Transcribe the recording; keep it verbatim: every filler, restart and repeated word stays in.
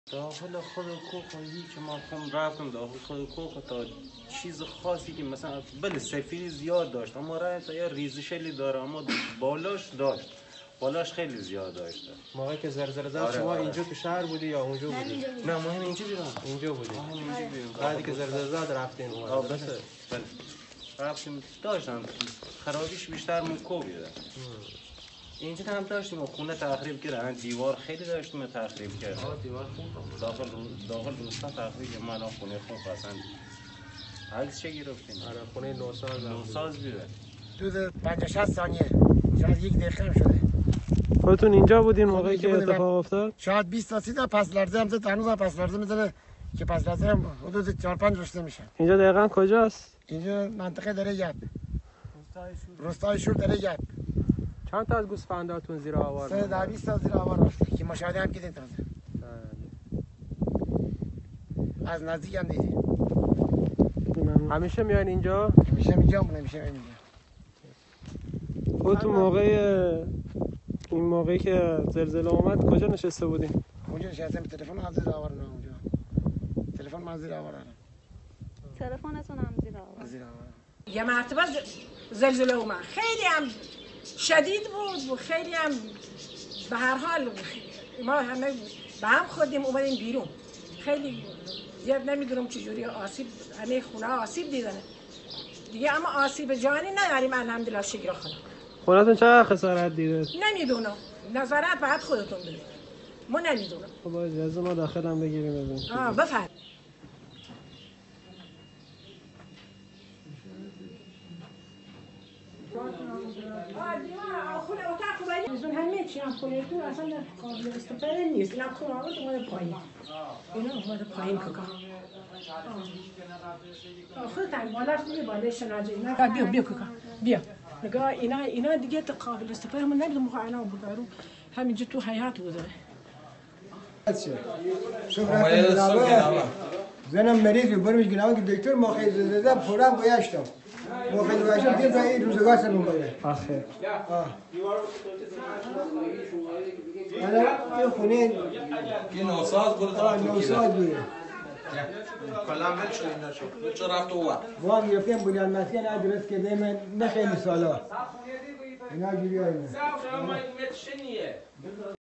داخل خود کوخ هیچ ما خون رفتم داخل خود کوخ تا چیز خاصی که مثلا بله سفیری زیاد داشت اما رای تا یه ریزشلی داره اما بالاش داشت بالاش خیلی زیاد داشته. موقعی که زلزله زد آره شما آره. اینجا تو شهر بودی یا اونجا بودی؟ نه ما هم اینجا بیرون اینجا بودی. آره. بعدی که زلزله زد رفتین اون آه بله بله رفتیم داشتن خرابیش بیشتر من کوبیده. اینجا هم داشتیم و خونه تخریب کردن دیوار خیلی داشتیم تخریب کردن. دیوار خوب داخل داخل روستا تخریب ما الان خونه خوب پسند عکس چه گرفتیم؟ آره خونه نوساز نوساز بیده. دو پنجاه شصت ثانیه شاید یک دقیقه هم شده. خودتون اینجا بودین موقعی که اتفاق افتاد؟ شاید بیست تا سی تا پس لرزه هم زد هنوز هم پس لرزه میزنه که پس لرزه هم حدود چهار پنج رشته میشه. اینجا دقیقاً کجاست؟ اینجا منطقه دره یب روستای شور دره یب. چند تا از گوسفنداتون زیر آوار سه تا بیست تا زیر آوار رفته که مشاهده هم کردین تازه. از نزدیک هم دیدیم. همیشه میان اینجا؟ همیشه اینجا مونه همیشه اینجا. خودتون موقع این موقعی که زلزله اومد کجا نشسته بودین؟ اونجا نشستم تلفن از زیر آوار نه اونجا. تلفن من زیر آوار نه. تلفنتون هم زیر آوار. زیر آوار. یه مرتبه زلزله اومد خیلی هم شدید بود و خیلی هم به هر حال ما همه به هم خودیم اومدیم بیرون خیلی زیاد نمیدونم چجوری آسیب همه خونه آسیب دیدن دیگه اما آسیب جانی نداریم الحمدلله شکر خدا. خونتون چقدر خسارت دیده؟ نمیدونم نظارت باید خودتون بدید ما نمیدونم. خب اجازه ما داخل هم بگیریم ببینیم. آه بفرمایید. خونه اتاق خودی همه چی هم خونه تو اصلا قابل استفاده نیست. اینا خونه آقا اومده پایین. اینا اومده پایین ککا. خودت هم بالاش دیگه بالایش ناجی. اینا بیا بیا ککا. بیا. نگاه اینا اینا دیگه قابل استفاده هم نمیدونم موقع اینا بودارو همینجا تو حیاط بوده. زنم مریض بود برمیش گناه که دکتر ما خیلی زده پورم گویشتم ما خیلی گویشتم دیر تا این روزگار سر بوده آخه حالا این خونه این نوساز بود آه نوساز بوده کلا ول شد این نشد چرا رفت او ما هم گرفتیم بنیان مسکن درست کرده من نه خیلی سالا اینا جوری ها اینا